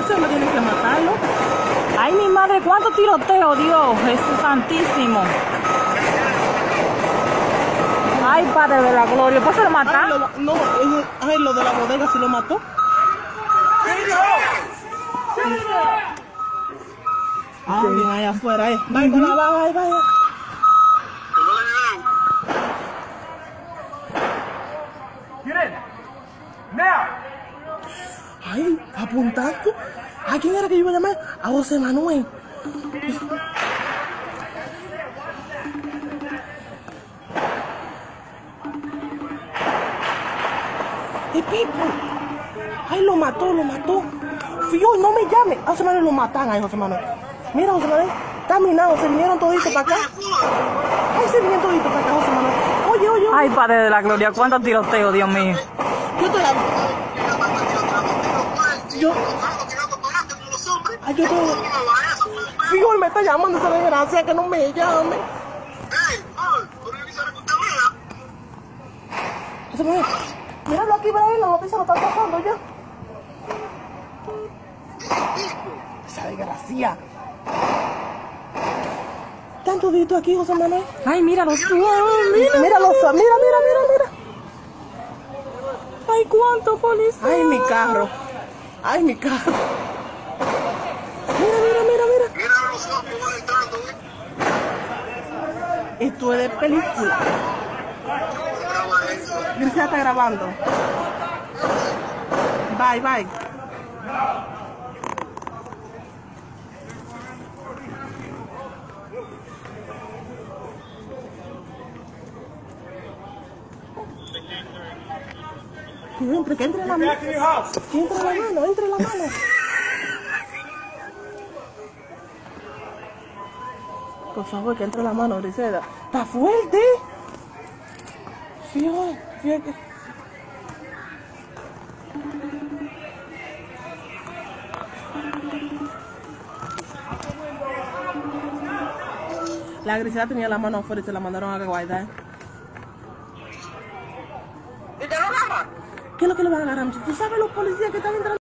Eso no tienen que matarlo. Ay, mi madre, cuánto tiroteo, Dios, Jesús santísimo. Ay, Padre de la gloria, ¿pues se lo mataron? No, ay, lo de la bodega sí lo mató. Ah, bien, allá afuera, vaya. Ay, apuntando. ¿A quién era que yo iba a llamar? A José Manuel. ¡El Pipo! ¡Ay, lo mató! Fío, no me llame. A José Manuel lo matan, ay, José Manuel. Mira, José Manuel, está minado, se vinieron toditos para acá. Ay, se vinieron toditos para acá, José Manuel. Oye. Ay, Padre de la gloria, cuánto tiroteo, Dios mío. Yo estoy Fío, él me está llamando esa desgracia, que no me llame. José Manuel, míralo aquí, Brian, la noticia lo está pasando ya. Esa desgracia. Tanto dito aquí, José Manuel. Ay, mira los Mira. Ay, cuánto policía. Ay, mi carro. Mira. Esto es de película. Grecia está grabando. Bye. Que entre la mano. Entre la mano. Por favor, que entre la mano, Grisela. ¡Está fuerte! Fíjate. La Grisela tenía la mano afuera y se la mandaron a guardar. ¿Qué es lo que le van a agarrar? ¿Tú sabes los policías que están entrando?